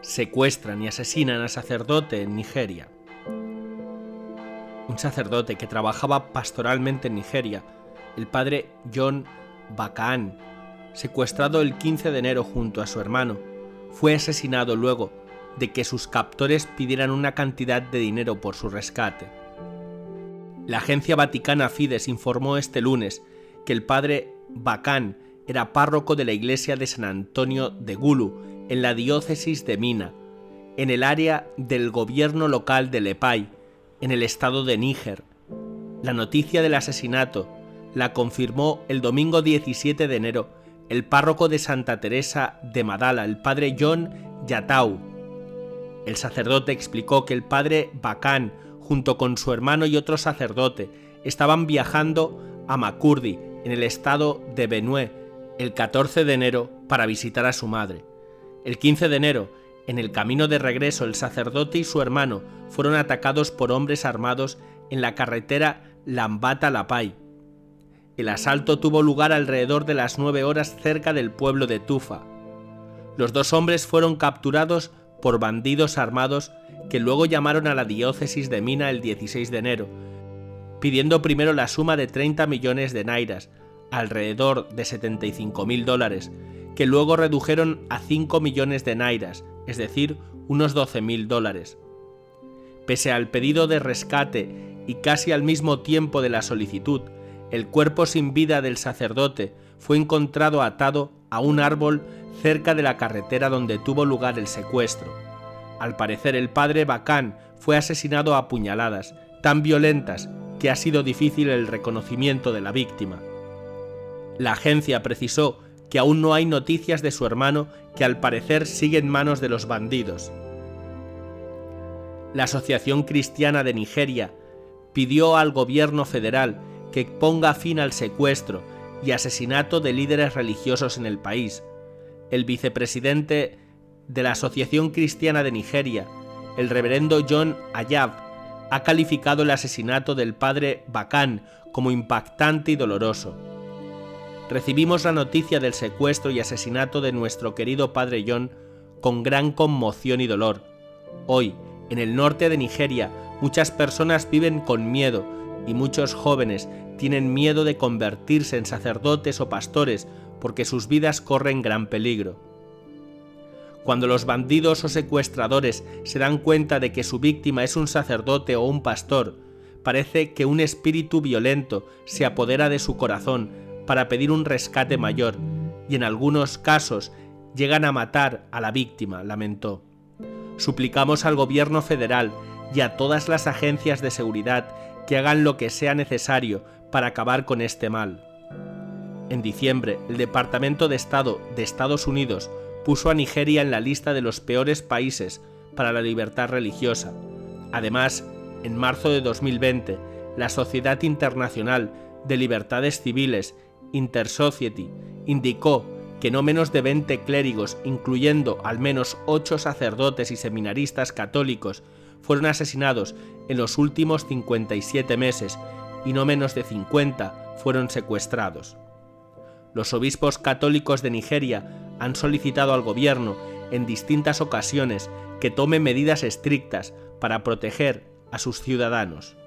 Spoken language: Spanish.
secuestran y asesinan al sacerdote en Nigeria. Un sacerdote que trabajaba pastoralmente en Nigeria, el padre John Bacaan, secuestrado el 15 de enero junto a su hermano, fue asesinado luego de que sus captores pidieran una cantidad de dinero por su rescate. La agencia vaticana Fides informó este lunes que el padre Bacaan era párroco de la iglesia de San Antonio de Gulu, en la diócesis de Mina, en el área del gobierno local de Lepai, en el estado de Níger. La noticia del asesinato la confirmó el domingo 17 de enero el párroco de Santa Teresa de Madala, el padre John Yatau. El sacerdote explicó que el padre Bacaan, junto con su hermano y otro sacerdote, estaban viajando a Makurdi, en el estado de Benue, el 14 de enero para visitar a su madre. El 15 de enero, en el camino de regreso, el sacerdote y su hermano fueron atacados por hombres armados en la carretera Lambata-Lapai. El asalto tuvo lugar alrededor de las 9 horas cerca del pueblo de Tufa. Los dos hombres fueron capturados por bandidos armados que luego llamaron a la diócesis de Mina el 16 de enero, pidiendo primero la suma de 30 millones de nairas, alrededor de $75.000, que luego redujeron a 5 millones de nairas, es decir, unos $12.000. Pese al pedido de rescate y casi al mismo tiempo de la solicitud, el cuerpo sin vida del sacerdote fue encontrado atado a un árbol cerca de la carretera donde tuvo lugar el secuestro. Al parecer, el padre Bacaan fue asesinado a puñaladas, tan violentas que ha sido difícil el reconocimiento de la víctima. La agencia precisó que aún no hay noticias de su hermano, que al parecer sigue en manos de los bandidos. La Asociación Cristiana de Nigeria pidió al gobierno federal que ponga fin al secuestro y asesinato de líderes religiosos en el país. El vicepresidente de la Asociación Cristiana de Nigeria, el reverendo John Ayab, ha calificado el asesinato del padre Bacaan como impactante y doloroso. Recibimos la noticia del secuestro y asesinato de nuestro querido padre John con gran conmoción y dolor. Hoy, en el norte de Nigeria, muchas personas viven con miedo y muchos jóvenes tienen miedo de convertirse en sacerdotes o pastores porque sus vidas corren gran peligro. Cuando los bandidos o secuestradores se dan cuenta de que su víctima es un sacerdote o un pastor, parece que un espíritu violento se apodera de su corazón para pedir un rescate mayor, y en algunos casos llegan a matar a la víctima, lamentó. Suplicamos al gobierno federal y a todas las agencias de seguridad que hagan lo que sea necesario para acabar con este mal. En diciembre, el Departamento de Estado de Estados Unidos puso a Nigeria en la lista de los peores países para la libertad religiosa. Además, en marzo de 2020, la Sociedad Internacional de Libertades Civiles, Intersociety, indicó que no menos de 20 clérigos, incluyendo al menos 8 sacerdotes y seminaristas católicos, fueron asesinados en los últimos 57 meses y no menos de 50 fueron secuestrados. Los obispos católicos de Nigeria han solicitado al gobierno en distintas ocasiones que tome medidas estrictas para proteger a sus ciudadanos.